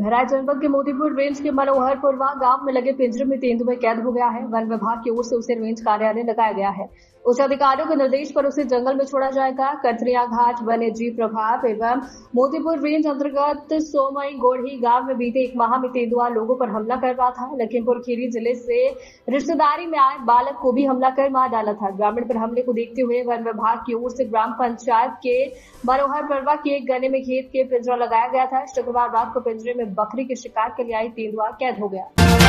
बहराइच जनपद के मोतीपुर रेंज के मनोहरपुरवा गांव में लगे पिंजरे में तेंदुआ कैद हो गया है। वन विभाग की ओर से उसे रेंज कार्यालय लगाया गया है। उच्च अधिकारियों के निर्देश पर उसे जंगल में छोड़ा जाएगा। कतरिया घाट वन्य जीव प्रभाग एवं मोतीपुर रेंज अंतर्गत सोमई गोढ़ी गांव में बीते 1 माह में तेंदुआ लोगों पर हमला कर रहा था। लखीमपुर खीरी जिले से रिश्तेदारी में आए बालक को भी हमला कर मार डाला था। ग्रामीण पर हमले को देखते हुए वन विभाग की ओर से ग्राम पंचायत के मनोहरपुरवा के एक गन्ने में घेर के पिंजरा लगाया गया था। शुक्रवार रात को पिंजरे में बकरी के शिकार के लिए आई तेंदुआ कैद हो गया।